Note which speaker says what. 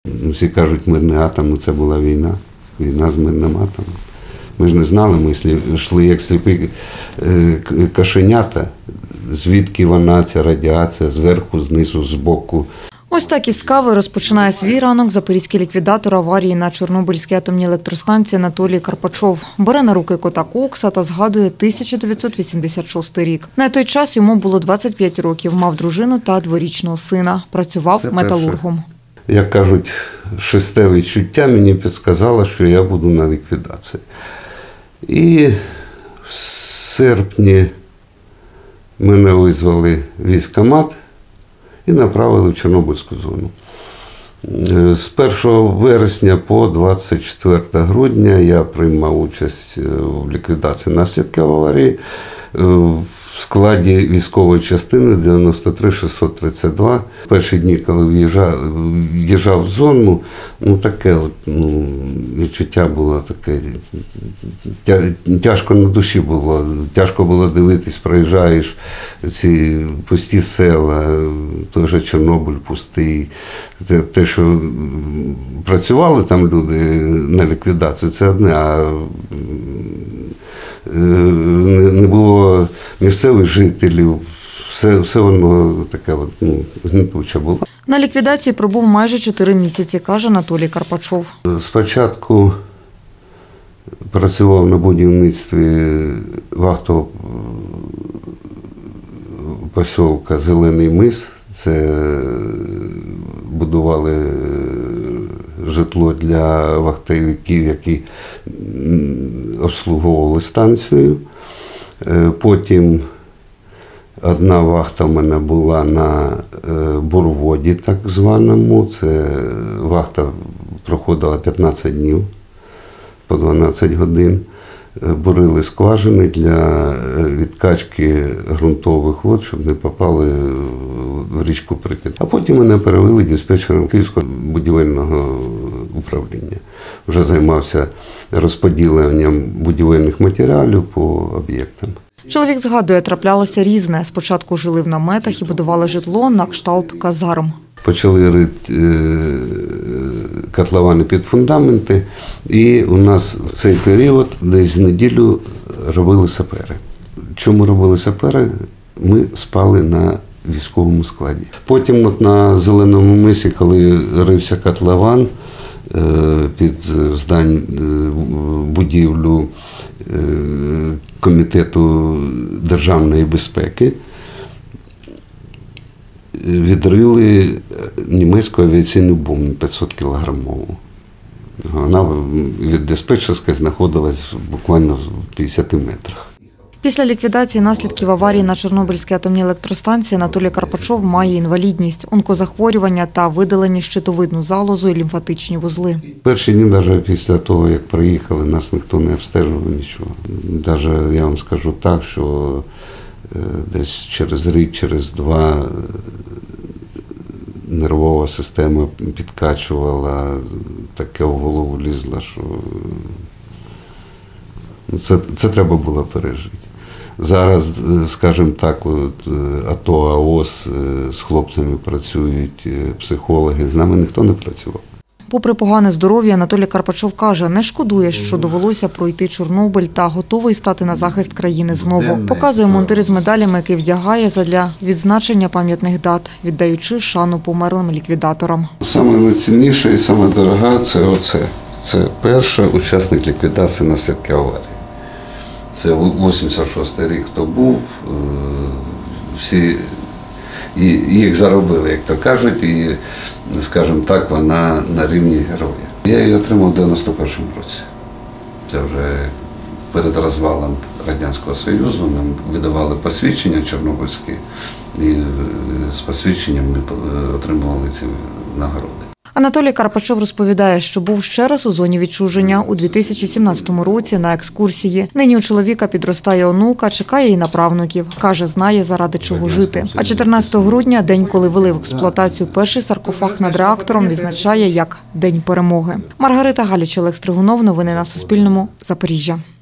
Speaker 1: Всі кажуть, мирний атом, але це була війна. Війна з мирним атомом. Ми ж не знали, ми йшли як сліпі кошенята, звідки вона, ця радіація, зверху, знизу, збоку.
Speaker 2: Ось так із кави розпочинає свій ранок запорізький ліквідатор аварії на Чорнобильській атомній електростанції Анатолій Карпачов. Бере на руки кота Кокса та згадує 1986 рік. На той час йому було 25 років, мав дружину та дворічного сина. Працював металургом.
Speaker 1: Як кажуть, шесте відчуття мені підказало, що я буду на ліквідації. І в серпні мене визвали в військкомат і направили в Чорнобильську зону. З 1 вересня по 24 грудня я приймав участь в ліквідації наслідків аварії в складі військової частини 93-632. Перші дні, коли в'їжджав в зону, таке відчуття було таке, тяжко на душі було, тяжко було дивитись, проїжджаєш ці пусті села, той же Чорнобиль пустий. Те, що працювали там люди на ліквідації, це одне, а не було місцевих жителів, все воно таке гнітуче було.
Speaker 2: На ліквідації пробув майже 4 місяці, каже Анатолій Карпачов.
Speaker 1: Спочатку працював на будівництві вахтового посілка Зелений мис. Це будували житло для вахтовиків, які обслуговували станцію. Потім одна вахта в мене була на бурводі, так званому. Це вахта проходила 15 днів по 12 годин. Бурили скважини для відкачки ґрунтових вод, щоб не попали в річку Прип'ять. А потім мене перевели диспетчером Київського будівельного управління. Вже займався розподіленням будівельних матеріалів по об'єктам.
Speaker 2: Чоловік згадує, траплялося різне. Спочатку жили в наметах і будували житло на кшталт казарм.
Speaker 1: Почали рити котловани під фундаменти, і у нас в цей період десь неділю робили сапери. Чому робили сапери? Ми спали на військовому складі. Потім на Зеленому мисі, коли рився котлован під будівлю Комітету державної безпеки, відрили німецьку авіаційну бомбу 500-кілограмову. Вона від диспетчерської знаходилась буквально в 50 метрах.
Speaker 2: Після ліквідації наслідків аварії на Чорнобильській атомній електростанції Анатолій Карпачов має інвалідність, онкозахворювання та видалені щитовидну залозу і лімфатичні вузли.
Speaker 1: Перші дні, навіть після того, як приїхали, нас ніхто не обстежував нічого. Навіть я вам скажу так, що десь через рік, через два нервова система підкачувала, таке в голову лізло, що це треба було пережити. Зараз, скажімо так, АТО, АОС з хлопцями працюють, психологи, з нами ніхто не працював.
Speaker 2: Попри погане здоров'я, Анатолій Карпачов каже, не шкодує, що довелося пройти Чорнобиль та готовий стати на захист країни знову. Показує мундири з медалями, які вдягає задля відзначення пам'ятних дат, віддаючи шану померлим ліквідаторам.
Speaker 1: Саме найцінніше і саме дорога – це оце. Це перший учасник ліквідації наслідків аварії. Це 86-й рік, хто був, всі їх заробили, як то кажуть, і, скажімо так, вона на рівні героя. Я її отримав у 91-му році. Це вже перед розвалом Радянського Союзу нам видавали посвідчення чорнобильські, і з посвідченням ми отримували ці нагороди.
Speaker 2: Анатолій Карпачов розповідає, що був ще раз у зоні відчуження у 2017 році на екскурсії. Нині у чоловіка підростає онука, чекає і на правнуків. Каже, знає, заради чого жити. А 14 грудня, день, коли ввели в експлуатацію перший саркофаг над реактором, відзначає як День перемоги. Маргарита Галіч, Олег Стригунов. Новини на Суспільному. Запоріжжя.